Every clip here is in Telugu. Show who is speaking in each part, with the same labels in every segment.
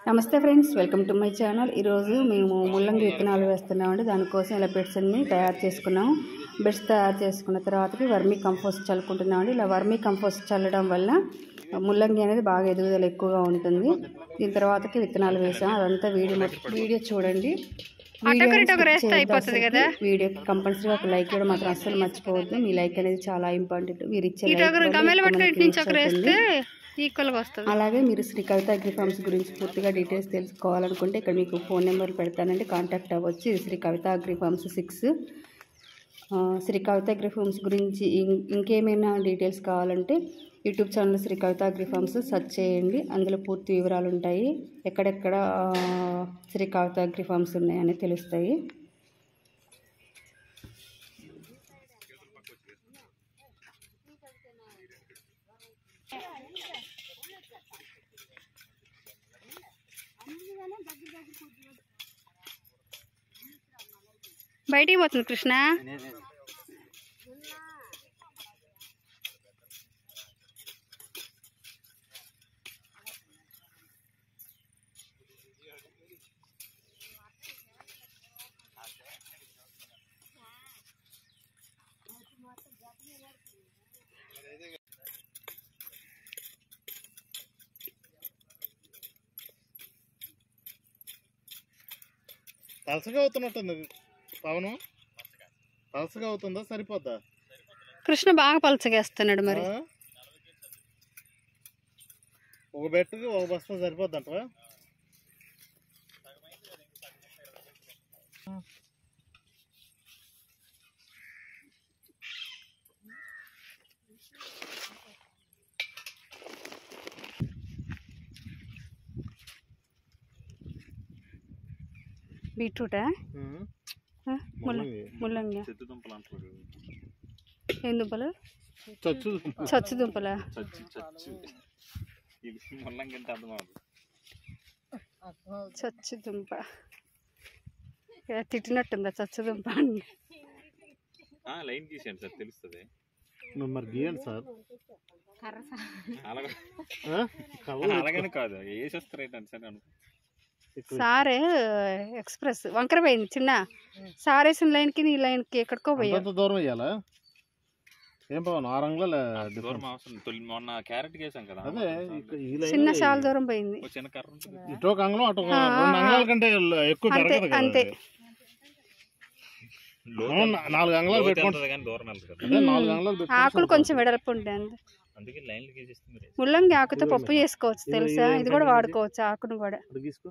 Speaker 1: నమస్తే friends, welcome to my channel. ఈరోజు మేము ముల్లంగి విత్తనాలు వేస్తున్నామండి. దానికోసం ఇలా బెడ్స్ అన్ని తయారు చేసుకున్నాము. బెడ్స్ తయారు చేసుకున్న తర్వాతకి వర్మీ కంపోస్ట్ చల్లుకుంటున్నామండి. ఇలా వర్మీ కంపోస్ట్ చల్లడం వల్ల ముల్లంగి అనేది బాగా ఎదుగుదల ఎక్కువగా ఉంటుంది. దీని తర్వాతకి విత్తనాలు వేసాం. అదంతా వీడియో చూడండి. వీడియోకి కంపల్సరీగా ఒక లైక్ కూడా మాత్రం అస్సలు మర్చిపోవద్దు. మీ లైక్ అనేది చాలా ఇంపార్టెంట్. మీరు ఇచ్చే అలాగే మీరు శ్రీ కవిత అగ్రి ఫార్మ్స్ గురించి పూర్తిగా డీటెయిల్స్ తెలుసుకోవాలనుకుంటే ఇక్కడ మీకు ఫోన్ నెంబర్ పెడతానండి, కాంటాక్ట్ అవ్వచ్చు. ఇది Shri Kavitha Agri Farms 6. Shri Kavitha Agri Farms గురించి ఇంకేమైనా డీటెయిల్స్ కావాలంటే YouTube channel Shri Kavitha Agri Farms search చేయండి. అందులో పూర్తి వివరాలు ఉంటాయి. ఎక్కడెక్కడ శ్రీ కవిత అగ్రి ఫార్మ్స్ ఉన్నాయని తెలుస్తాయి. బయటికి పోతుంది కృష్ణ.
Speaker 2: పలసగా అవుతున్నట్టుంది పవను. పలసగా అవుతుందా సరిపోద్దా?
Speaker 1: కృష్ణ బాగా పలసగా వేస్తున్నాడు. మరి
Speaker 2: ఒక బెట్టుకి ఒక బస్తా సరిపోద్దంటవా?
Speaker 1: బీట్రూటా? ముల్లంగి. ఏం దుంపలు? చచ్చు దుంపలా? చచ్చు దుంప తిట్టినట్టుందా చచ్చు దుంప అని?
Speaker 3: లైన్ గీసేయండి సార్, తెలుస్తుంది.
Speaker 2: మరి గీయండి సార్.
Speaker 3: అలాగని కాదు, వేసేస్తారేంటండి సార్ అనుకో.
Speaker 1: సార్ ఎక్స్ప్రెస్ వంకర పోయింది చిన్న. సార్ వేసిన లైన్కి నీ లైన్కి ఎక్కడికో పోయారు.
Speaker 2: దూరం వేయాలా? ఏం పవన్ ఆ రంగులో
Speaker 3: దూరం అవసరం. మొన్న క్యారెట్ వేసాం కదా,
Speaker 1: చిన్న చాలా దూరం పోయింది.
Speaker 3: చిన్న కర్ర
Speaker 2: ఇటు ఒక అంగళం అటు 2 అంగళాల కంటే ఎక్కువ పెరగదు కదా.
Speaker 1: అంతే
Speaker 2: 4 అంగళాలు పెట్టుకుంటుంది
Speaker 3: కానీ దూరం వెళ్తుంది కదా.
Speaker 2: 4 అంగళాలు
Speaker 1: ఆకులు కొంచెం వెడల్పు ఉంటాయి.
Speaker 3: అందుకే లైన్లు గీసేస్తుంది.
Speaker 1: ముల్లంగి ఆకుతో పప్పు చేసుకోవచ్చు తెలుసా? ఇది కూడా వాడుకోవచ్చు ఆకును కూడా.
Speaker 2: తీసుకో.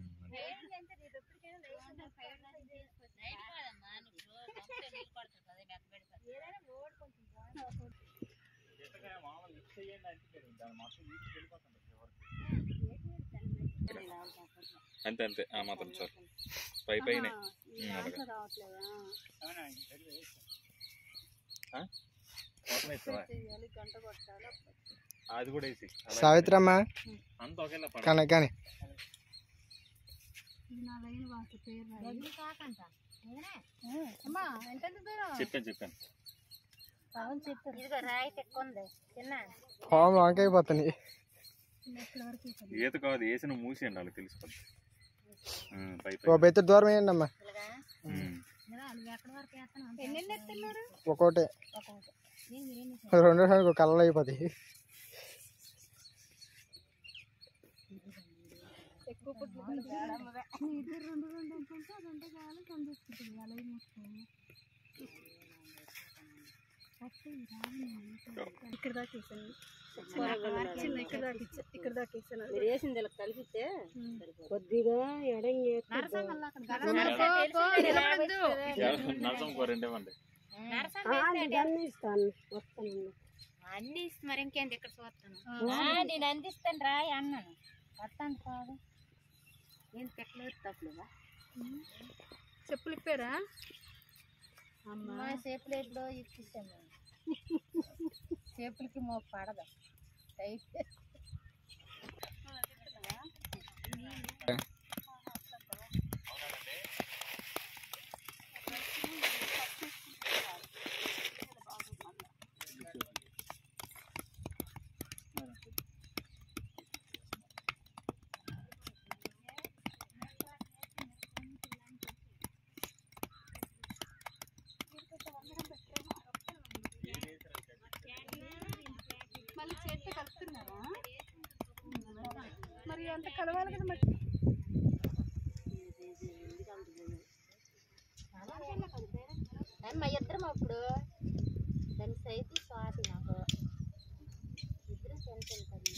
Speaker 3: అంతే అంతే ఆ మాత్రం సార్. పైన అది కూడా వేసి
Speaker 4: సావిత్రమ్మ
Speaker 3: అంత ఒకేలా
Speaker 4: కానీ
Speaker 3: చెప్పాను
Speaker 4: ఫామ్ లాంగ్ అయిపోతుంది.
Speaker 3: ఈత కాదు, వేసిన మూసేయండి వాళ్ళకి తెలిసిపోద్ది.
Speaker 4: బెత్త దూరం వేయండి అమ్మా. ఒక్కోటే 2 సార్లు కళ్ళలు అయిపోతాయి.
Speaker 1: ఇక్కడ దాకా వేసింది ఇలా కలిపితే కొద్దిగా
Speaker 5: అన్ని మరి ఇంకేంటి ఇక్కడ చూస్తాను. నేను అందిస్తాను రా అన్నాను. వస్తాను కాదు నేను పెట్టలేదు తప్పలేదా?
Speaker 1: చెప్పులు ఇప్పారా?
Speaker 5: అమ్మా చేపులు ఎప్పుడో ఇప్పిస్తాను. చేపులకి మో పడదు అయితే
Speaker 1: మరి అంత కలవాలి కదా మరి.
Speaker 5: మా ఇద్దరం అప్పుడు దాని సైతి స్వాతి నాకు ఇద్దరం తింటుంది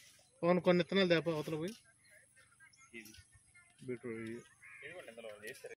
Speaker 2: కొన్ని విత్తనాలు దేప అవతల పోయి బీట్రూట్